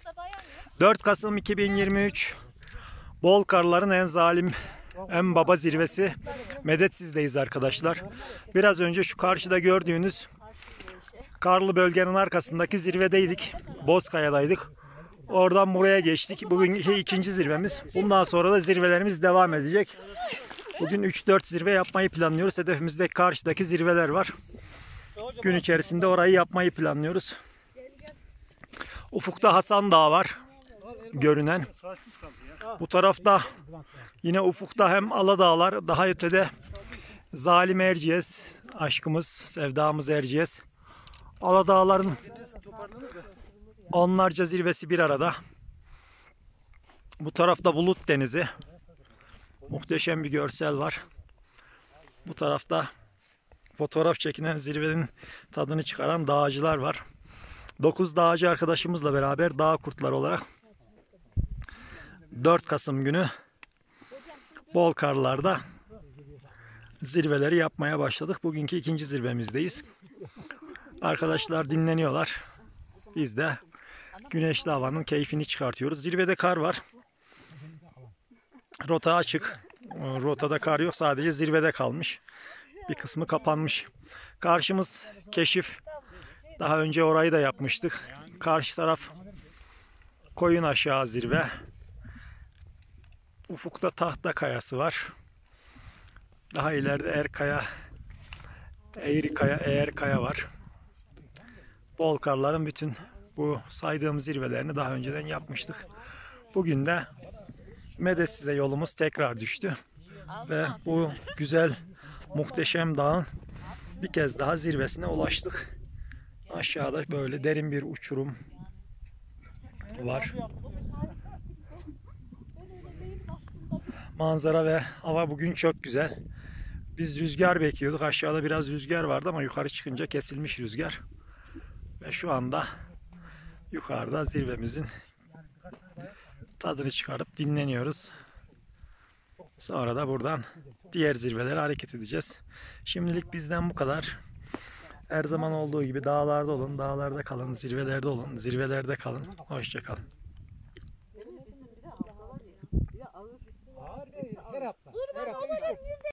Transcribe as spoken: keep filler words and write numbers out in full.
dört Kasım iki bin yirmi üç bol karların en zalim, en baba zirvesi Medetsiz'deyiz arkadaşlar. Biraz önce şu karşıda gördüğünüz karlı bölgenin arkasındaki zirvedeydik. Bozkaya'daydık. Oradan buraya geçtik. Bugün ikinci zirvemiz. Bundan sonra da zirvelerimiz devam edecek. Bugün üç dört zirve yapmayı planlıyoruz. Hedefimizde karşıdaki zirveler var. Gün içerisinde orayı yapmayı planlıyoruz. Ufukta Hasan Dağı var. Görünen. Bu tarafta yine ufukta hem Aladağlar, daha ötede Zalim Erciyes, aşkımız, sevdamız Erciyes. Aladağların onlarca zirvesi bir arada. Bu tarafta Bulut Denizi. Muhteşem bir görsel var. Bu tarafta fotoğraf çekilen, zirvenin tadını çıkaran dağcılar var. dokuz dağcı arkadaşımızla beraber dağ kurtları olarak dört Kasım günü bol karlarda zirveleri yapmaya başladık. Bugünkü ikinci zirvemizdeyiz. Arkadaşlar dinleniyorlar. Biz de güneşli havanın keyfini çıkartıyoruz. Zirvede kar var. Rota açık. Rotada kar yok. Sadece zirvede kalmış. Bir kısmı kapanmış. Karşımız keşif. Daha önce orayı da yapmıştık. Karşı taraf Koyun Aşağı zirve. Ufukta Tahta Kayası var. Daha ileride Erkaya, Eğrikaya, Eğerkaya var. Bol karların bütün bu saydığım zirvelerini daha önceden yapmıştık. Bugün de Medetsiz'e yolumuz tekrar düştü. Ve bu güzel, muhteşem dağın bir kez daha zirvesine ulaştık. Aşağıda böyle derin bir uçurum var. Manzara ve hava bugün çok güzel. Biz rüzgar bekliyorduk. Aşağıda biraz rüzgar vardı ama yukarı çıkınca kesilmiş rüzgar. Ve şu anda yukarıda zirvemizin tadını çıkarıp dinleniyoruz. Sonra da buradan diğer zirvelere hareket edeceğiz. Şimdilik bizden bu kadar. Her zaman olduğu gibi dağlarda olun, dağlarda kalın, zirvelerde olun, zirvelerde kalın. Hoşça kalın. Her hafta. Her hafta üç gün.